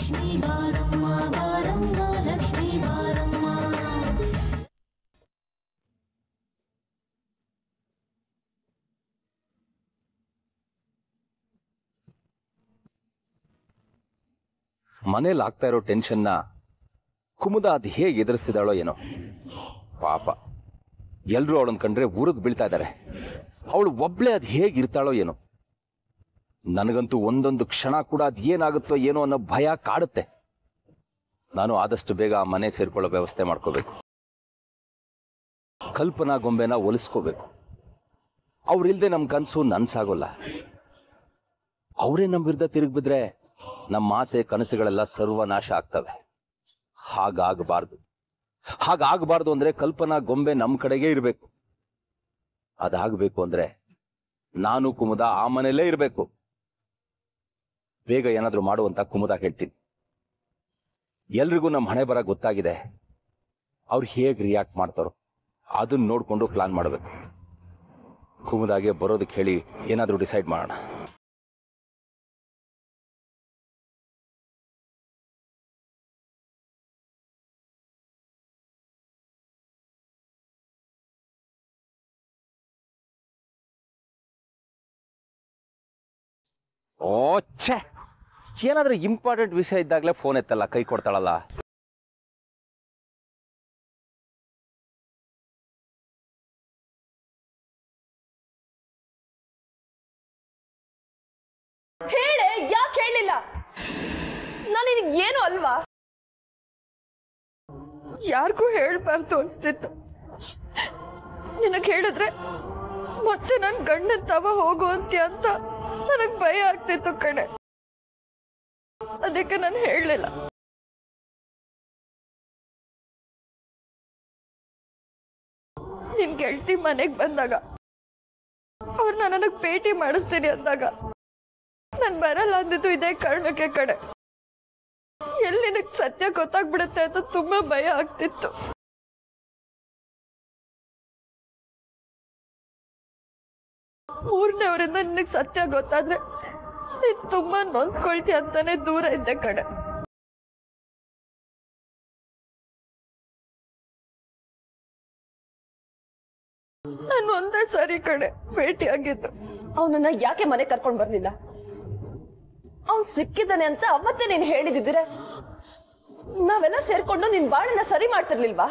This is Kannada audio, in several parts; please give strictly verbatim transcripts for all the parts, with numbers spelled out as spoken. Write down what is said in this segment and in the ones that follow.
ಲಕ್ಷ್ಮೀ ಬಾರಮ್ಮ ಬಾರಮ್ಮ ಲಕ್ಷ್ಮೀ ಬಾರಮ್ಮ. ಮನೇಲಿ ಆಗ್ತಾ ಇರೋ ಟೆನ್ಷನ್ನ ಕುಮುದ ಅದು ಹೇಗೆ ಎದುರಿಸ್ತಿದ್ದಾಳೋ ಏನೋ. ಪಾಪ ಎಲ್ರೂ ಅವಳನ್ನ ಕಂಡ್ರೆ ಉರಿದು ಬೀಳ್ತಾ ಇದ್ದಾರೆ. ಅವಳು ಒಬ್ಳೆ ಅದು ಹೇಗಿರ್ತಾಳೋ ಏನೋ. ನನಗಂತೂ ಒಂದೊಂದು ಕ್ಷಣ ಕೂಡ ಅದು ಏನಾಗುತ್ತೋ ಏನೋ ಅನ್ನೋ ಭಯ ಕಾಡುತ್ತೆ. ನಾನು ಆದಷ್ಟು ಬೇಗ ಆ ಮನೆ ಸೇರ್ಕೊಳ್ಳೋ ವ್ಯವಸ್ಥೆ ಮಾಡ್ಕೋಬೇಕು. ಕಲ್ಪನಾ ಗೊಂಬೆನ ಒಲಿಸ್ಕೋಬೇಕು. ಅವ್ರಿಲ್ದೆ ನಮ್ಮ ಕನಸು ನನ್ಸಾಗೋಲ್ಲ. ಅವರೇ ನಮ್ಮ ವಿರುದ್ಧ ತಿರುಗಿ ಬಿದ್ರೆ ನಮ್ಮ ಆಸೆ ಕನಸುಗಳೆಲ್ಲ ಸರ್ವನಾಶ ಆಗ್ತವೆ. ಹಾಗಾಗಬಾರ್ದು. ಹಾಗಾಗಬಾರ್ದು ಅಂದ್ರೆ ಕಲ್ಪನಾ ಗೊಂಬೆ ನಮ್ಮ ಕಡೆಗೆ ಇರಬೇಕು. ಅದಾಗಬೇಕು ಅಂದ್ರೆ ನಾನು ಕುಮುದ ಆ ಮನೆಯಲ್ಲೇ ಇರಬೇಕು. ಬೇಗ ಏನಾದ್ರೂ ಮಾಡುವಂತ ಕುಮುದ ಹೇಳ್ತೀನಿ. ಎಲ್ರಿಗೂ ನಮ್ಮ ಹಣೆ ಬರ ಗೊತ್ತಾಗಿದೆ. ಅವ್ರು ಹೇಗೆ ರಿಯಾಕ್ಟ್ ಮಾಡ್ತಾರೋ ಅದನ್ನ ನೋಡ್ಕೊಂಡು ಪ್ಲಾನ್ ಮಾಡಬೇಕು. ಕುಮುದಾಗೆ ಬರೋದಕ್ಕೆ ಹೇಳಿ ಏನಾದ್ರೂ ಡಿಸೈಡ್ ಮಾಡೋಣ. ಓ ಛೇ, ಏನಾದ್ರೂ ಇಂಪಾರ್ಟೆಂಟ್ ವಿಷಯ ಇದ್ದಾಗಲೇ ಫೋನ್ ಎತ್ತಲ್ಲ, ಕೈ ಕೊಡ್ತಾಳಲ್ಲ. ಹೇಳೆ, ಯಾಕೆ ಹೇಳಿಲ್ಲ? ನಾನು ನಿನಗೆ ಏನು ಅಲ್ವಾ? ಯಾರಿಗೂ ಹೇಳ್ಬಾರ್ದು ಅನ್ಸ್ತಿತ್ತು. ನಿನಗೆ ಹೇಳಿದ್ರೆ ಮತ್ತೆ ನನ್ ಗಂಡನ ತವ ಹೋಗುವಂತೆ ಅಂತ ನನಗ್ ಭಯ ಆಗ್ತಿತ್ತು ಕಣೆ. ಅದಕ್ಕೆ ನಾನು ಹೇಳಲಿಲ್ಲ. ನಿನ್ ಗೆಳತಿ ಮನೆಗ್ ಬಂದಾಗ ಅವ್ರನ್ನ ನನಗ್ ಭೇಟಿ ಮಾಡಿಸ್ತೀನಿ ಅಂದಾಗ ನನ್ ಬರಲ್ಲ ಅಂದಿದ್ದು ಇದೇ ಕಾರಣಕ್ಕೆ ಕಡೆ. ಎಲ್ಲಿ ನಿನಗ್ ಸತ್ಯ ಗೊತ್ತಾಗ್ಬಿಡುತ್ತೆ ಅಂತ ತುಂಬಾ ಭಯ ಆಗ್ತಿತ್ತು. ಮೂರನೇವರಿಂದ ನಿನಗ್ ಸತ್ಯ ಗೊತ್ತಾದ್ರೆ ನೀನ್ ತುಂಬಾ ನೊಂದ್ಕೊಳ್ತಿ ಅಂತಾನೆ ದೂರ ಇದ್ದೆ ಕಡೆ. ನಾನು ಒಂದೇ ಸಾರಿ ಕಡೆ ಭೇಟಿ ಆಗಿದ್ದು. ಅವನನ್ನ ಯಾಕೆ ಮನೆ ಕರ್ಕೊಂಡ್ ಬರ್ಲಿಲ್ಲ? ಅವನ್ ಸಿಕ್ಕಿದ್ದಾನೆ ಅಂತ ಅವತ್ತೇ ನೀನ್ ಹೇಳಿದಿದ್ರೆ ನಾವೆಲ್ಲ ಸೇರ್ಕೊಂಡು ನಿನ್ ಬಾಳನ್ನ ಸರಿ ಮಾಡ್ತಿರ್ಲಿಲ್ವಾ?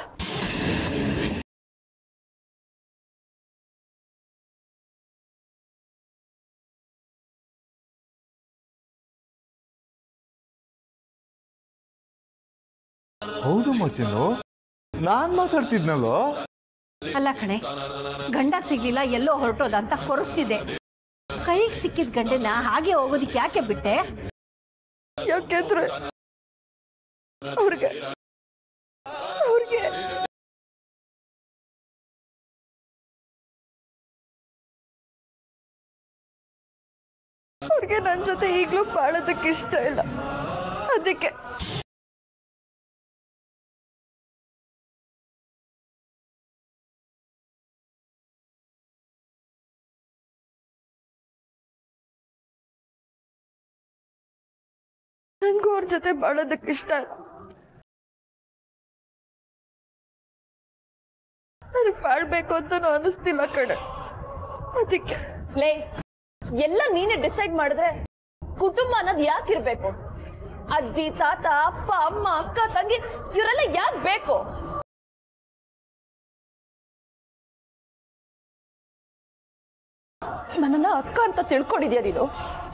ಹೌದು ಮಚ್ಚನು, ನಾನ್ ಮಾತಾಡ್ತಿದ್ನಲ್ಲೋ. ಅಲ್ಲ ಕಣೆ, ಗಂಡ ಸಿಗ್ಲಿಲ್ಲ, ಎಲ್ಲೋ ಹೊರಟೋದ ಅಂತ ಹೊರಟಿದೆ. ಕೈಗೆ ಸಿಕ್ಕಿದ ಗಂಡನ ಹಾಗೆ ಹೋಗೋದಿಕ್ಕೆ ಯಾಕೆ ಬಿಟ್ಟೆ? ಯಾಕೆಂದ್ರೆ ಅವ್ರಿಗೆ ಅವ್ರಿಗೆ ಅವ್ರಿಗೆ ನನ್ ಜೊತೆ ಈಗ್ಲೂ ಬಾಳೋದಕ್ಕೆ ಇಷ್ಟ ಇಲ್ಲ. ಅದಕ್ಕೆ ನನ್ಗೂ ಅವ್ರ ಜೊತೆ ಬಾಳೋದಕ್ಕೆ ಇಷ್ಟ ಇಲ್ಲ. ನನಗೆ ಬಾಳ್ಬೇಕು ಅಂತಾನು ಅನಿಸ್ತಿಲ್ಲ ಕಡೆ. ಅದಕ್ಕೆ ಲೇ, ಎಲ್ಲ ನೀನೇ ಡಿಸೈಡ್ ಮಾಡಿದ್ರೆ ಕುಟುಂಬ ಅನ್ನೋದು ಯಾಕಿರ್ಬೇಕು? ಅಜ್ಜಿ, ತಾತ, ಅಪ್ಪ, ಅಮ್ಮ, ಅಕ್ಕ, ತಂಗಿ ಇವರೆಲ್ಲ ಯಾಕೆ ಬೇಕು? ನನ್ನನ್ನ ಅಕ್ಕ ಅಂತ ತಿಳ್ಕೊಂಡಿದ್ಯಾ ನೀನು?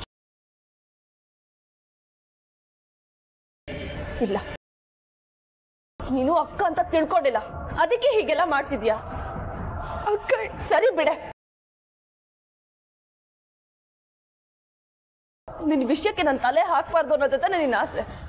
ಇಲ್ಲ, ನೀನು ಅಕ್ಕ ಅಂತ ತಿಳ್ಕೊಂಡಿಲ್ಲ. ಅದಕ್ಕೆ ಹೀಗೆಲ್ಲ ಮಾಡ್ತಿದ್ಯಾ? ಅಕ್ಕ ಸರಿ ಬಿಡೆ. ನಿನ್ ವಿಷಯಕ್ಕೆ ನನ್ನ ತಲೆ ಹಾಕ್ಬಾರ್ದು ಅನ್ನೋದ ನಿನ್ನ ಆಸೆ.